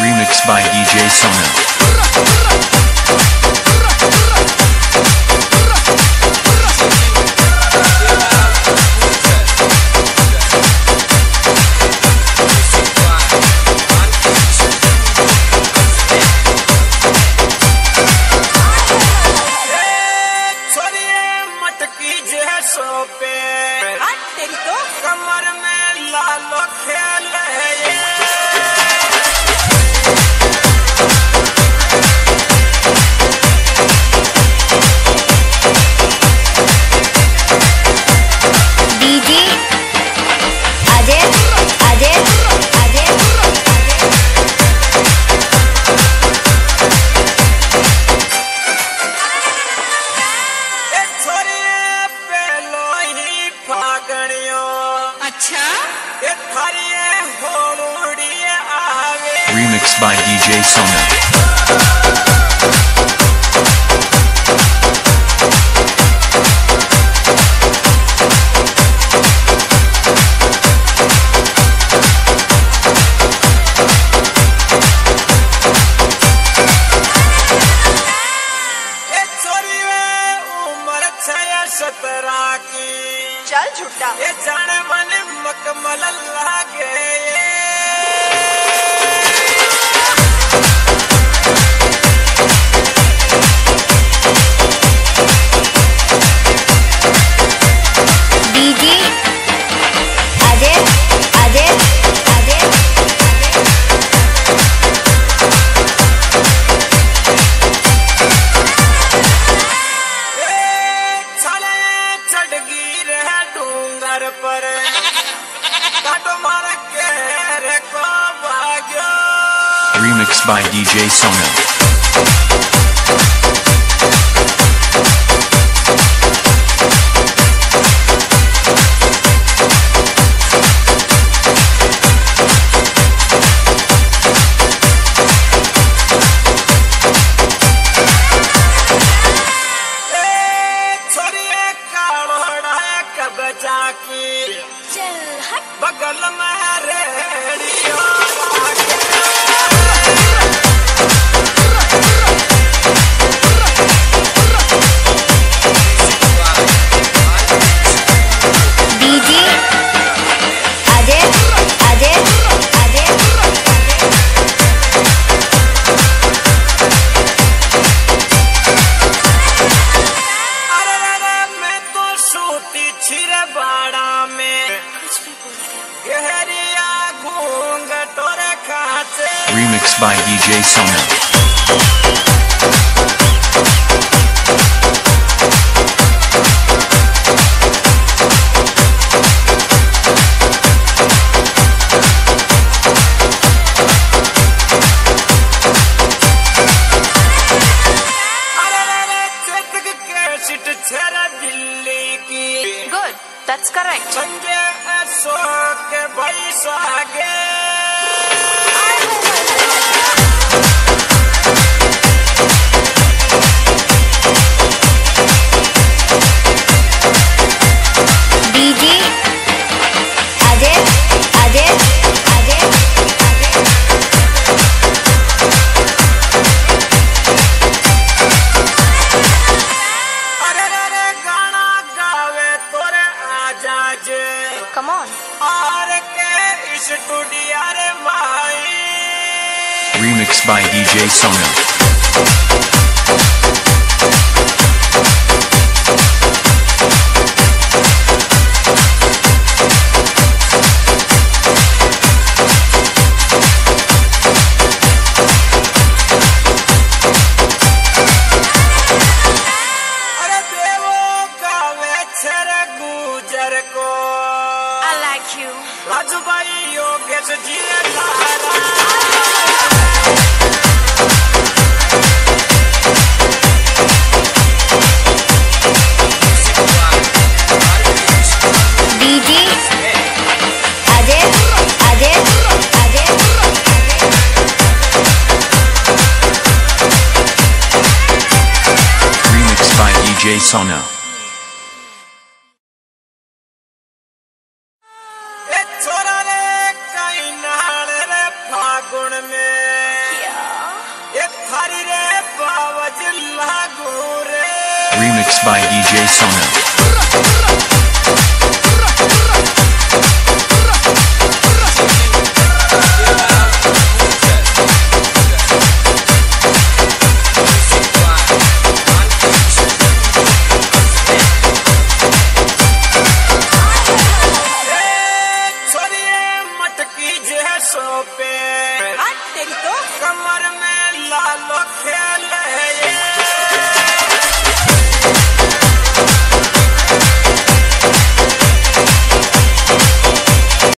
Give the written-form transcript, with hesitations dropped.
Remixed by DJ Sona. कमर में लालो खेल डीजे अजय अजय अजय अच्छा आवे Remixed by DJ Sona. चल झूठा ये जाने मन मकमल लागे डीजे अजय अजय अजय पर काटो मार के रे को भाग्यो Remixed by DJ Sona. चल हट बगल में रेडियो डीजे अजय अजय अजय अरे मैं तो सूती छिरे बाड़ा में गहरिया घूंघट और खाचे Remixed by DJ Sona. Delhi की Good, that's correct. Sanjay Ashok भाई सागे डीजे अजय अजय अजय अरे गाना गावे तोरे आजाज Come on. आर के स्टूडियो रे माई Remixed by DJ Sona. अरे देवो गावे छरे गुजर को I like you. राजू भाई योगेश जी ने तारा DJ Ajay Ajay Ajay Remixed by DJ Sona. छोरा रे कहीं नाल रे फागुन में अरे रे बावज लागो रे Remixed by DJ Sona. पे तेरी तो कमर में लालो खे